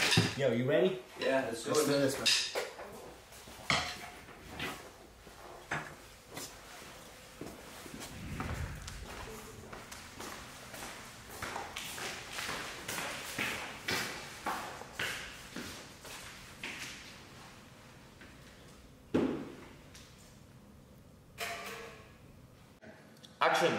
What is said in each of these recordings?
Yo, you ready? Yeah, let's do this, man. Action.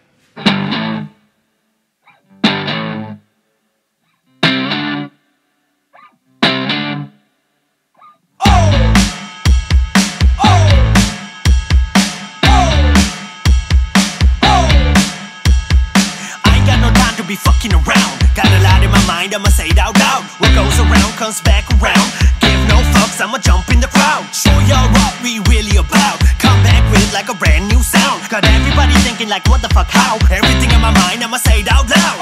Be fucking around. Got a lot in my mind, I'ma say it out loud. What goes around comes back around. Give no fucks, I'ma jump in the crowd. Show y'all what we really about. Come back with like a brand new sound. Got everybody thinking like what the fuck, how? Everything in my mind, I'ma say it out loud.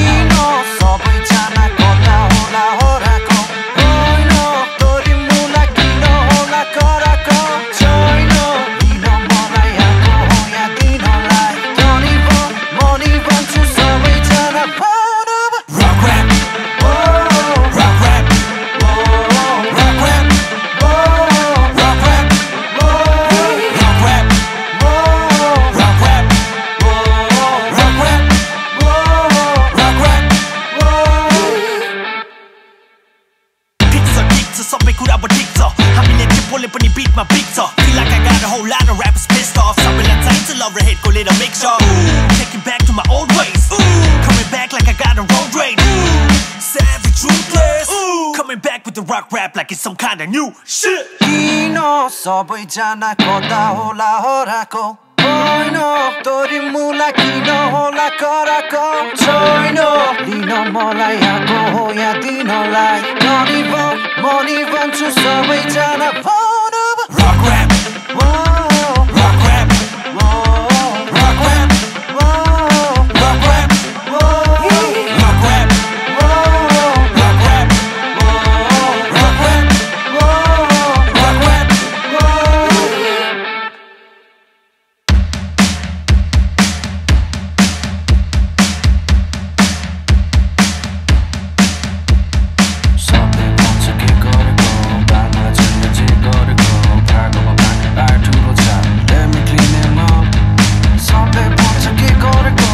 Sampai ku dapat TikTok Hamil je boleh pun beat my big talk Feel like I got a whole lot of rappers pissed off Sampai lah time to love hate go little mix up Taking back to my old ways Coming back like I got a road rage Savage ruthless Coming back with the rock rap like it's some kind of new shit Kino सबैजना कता होला हराको होइन तोरी मुला किन होला कराको छैन लिन मलाई आएको हो या दिनलाई मनी भन्छु सबैजना Rock rap Rock rap Rock rap Rock rap Rock rap Rock rap Rock rap Rock rap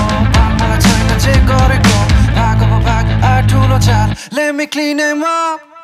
Let me clean them up.